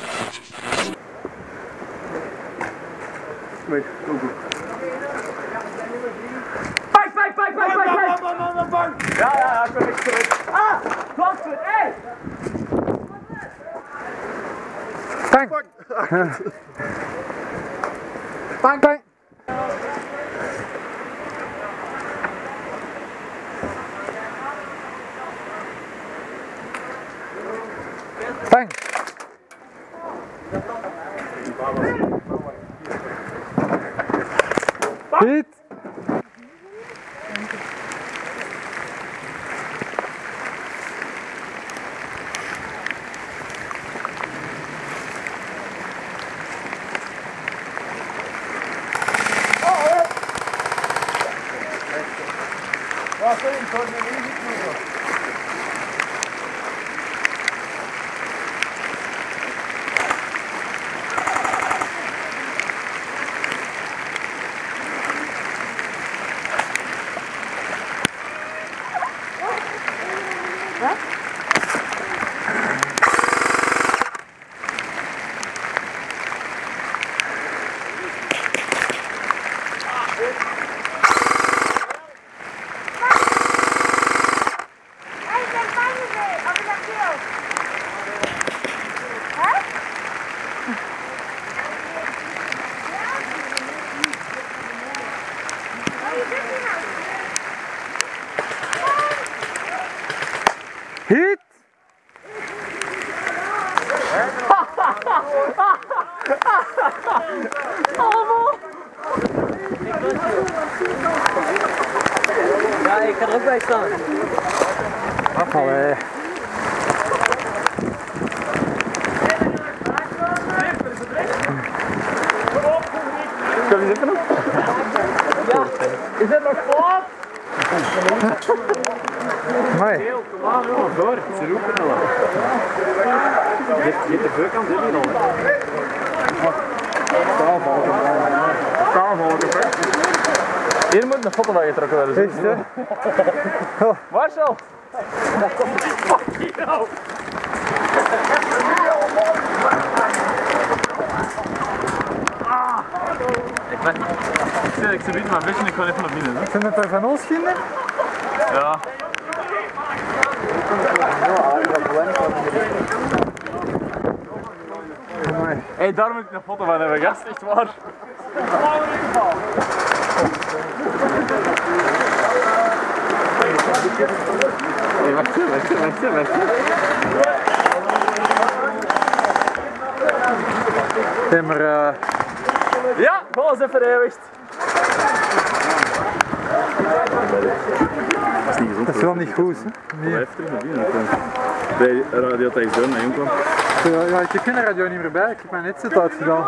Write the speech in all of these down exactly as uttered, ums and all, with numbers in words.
Wait, go, go. Bang, bang, bang, bang, bang, bang! Bang, bang, bang, bang! Ja, ja, ja, ik ben niks terug. Ah! Transfer, hé! Bang! Bang, bang! Bang! Hit! Ja, sorry, ik hoor me niet goed. Hit! Allemaal! Ja, ik ga er ook bij staan. Allee. Kan je zitten nog? Ja, is dit nog fout? Mooi. Kom aan, jongen, door. Ze roepen al. Je hebt de voorkant zit hier al. Kaalvalken. Kaalvalken, hè? Hier moet een foto van getrokken worden. Is het? Oh. Marcel! Ik ben niet. Ik zeg, ik ze bieden maar een beetje en ik ga even naar binnen. Hè. Zijn het er van ons kinderen? Ja. Mooi. Hé, hey, daar moet ik een foto van hebben, gast, echt waar. Hey, wacht even, wacht even, wacht even, wacht even. Zeg maar, uh, Ja, gewoon eens even eeuwigd. Dat is niet gezond. dat is wel niet goed, hè? Nee. Blijf terug naar binnen. Bij Radio Tijdsdoorn naar jong kwam. Ja, ja, ik heb geen radio niet meer bij, ik heb mijn headset uitgedaan.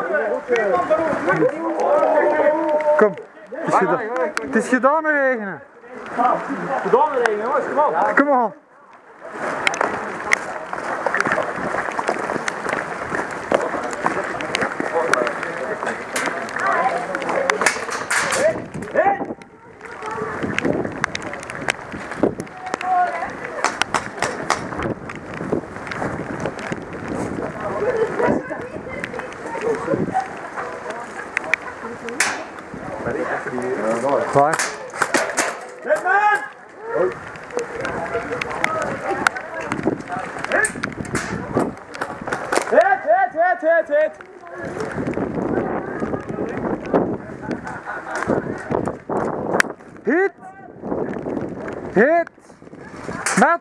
Kom, het is gedaan. Het is gedaan met regenen. Gedaan regen, jongens, kom op. Kom on. Klaar. Hit man! Hit, hit, hit, hit, hit. Hit! Hit! Met!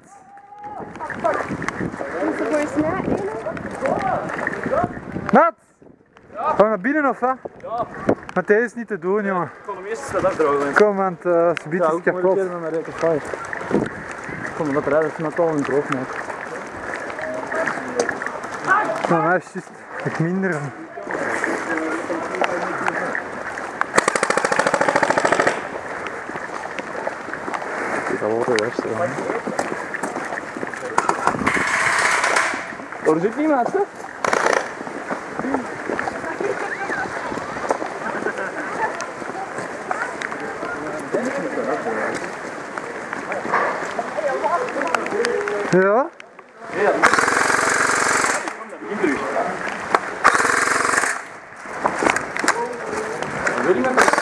Met! Gaan we naar binnen of wat? Ja. Maar deze is niet te doen, jongen. Ik kon hem eerst dat afdrogen. Kom, want uh, ze biedt is kapot. met mijn reken fire. Kom, dat eruit, dat is net al een droog maken. Nou, mij is juist nog minder. Dit is al wat de worst. Oh, er zit niemand, hè? Ja? Ja. Wil je met